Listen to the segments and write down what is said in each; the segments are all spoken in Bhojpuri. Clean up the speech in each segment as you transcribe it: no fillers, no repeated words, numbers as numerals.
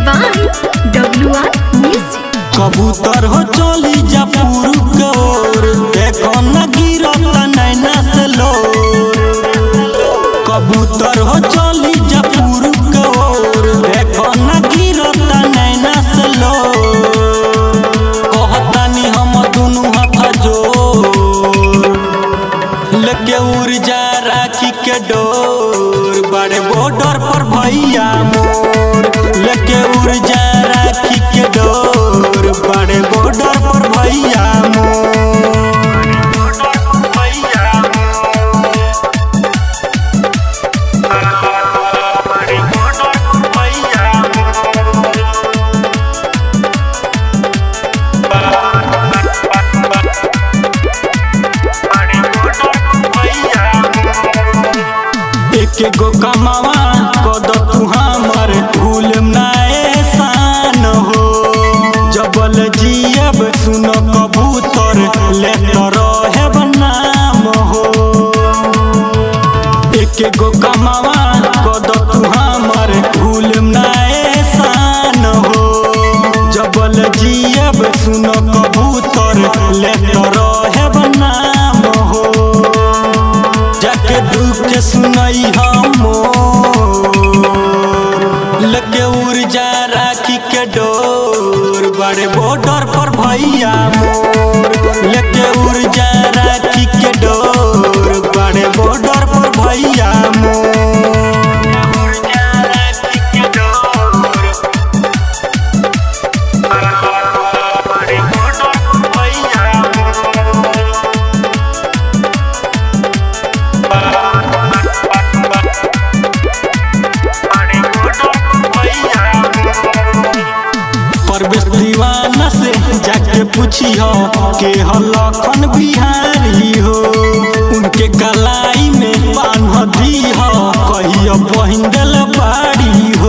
WR Music। कबूतर हो चली जा पूरब के ओर, देखो न गिरता नैना से लोर। कबूतर हो चली जा पूरब के ओर, देखो न गिरता नैना से लोर। कहतानी हम दुनू हाथ जोर, लेके उड़ जा राखी के डोर। बड़े बॉर्डर पर भैया मोर, लेके उड़ जा राखी के डोर। बड़े बॉर्डर पर भैया एक गो कमावा कद तू हमर भूल नाए सान हो। जबल जियब सुन कबूतर लेत रहे बनाम हो। एक गो कमावा कद तू हमर भूल नाए सान हो। जबल जियब सुन कबूतर लेत रहे बनाम हो। जाके दुख के सुनई लगे उड़ जा राखी के डोर। बड़े बॉर्डर पर भैया मोर, लगे उड़ जा राखी के डोर। बड़े बॉर्डर पर भैया दीवाना से जाके पूछी हो के लखन बिहारी हो। उनके कलाई में बांध दी हो, कहियो पहिंदल बाड़ी हो।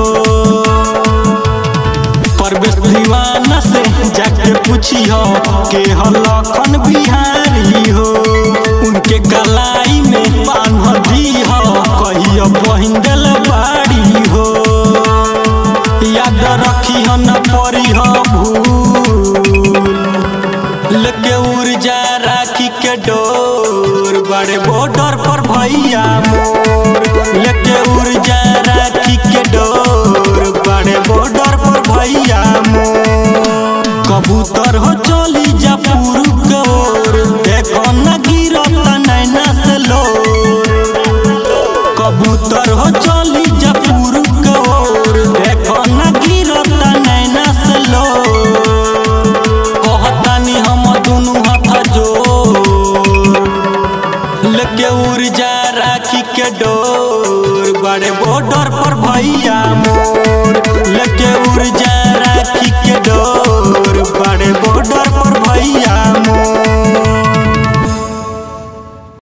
परवेश दीवाना से जाके पूछी हो के लखन बिहारी हो। उनके कलाई में बांध दी हो, कहियो पहिंदल बाड़ी हो। याद रखी हो न परी हो भूल, लेके उड़ जा राखी के डोर। बड़े बॉर्डर पर भैया मोर, लेके उड़ जा राखी के डोर। बड़े बॉर्डर पर भैया मोर। कबूतर हो चली जा पूरब के ओर, देखो न गिरता नैना से लोर। कबूतर हो चली जा पूरब के ओर, देखो न गिरता नैना से लोर। कहतानी हम दुनू हाथ जोर, लेके उड़ जा राखी के डोर। बड़े बॉर्डर पर भैया मोर, लेके उड़ जा राखी के डोर। बड़े बॉर्डर पर भैया मोर।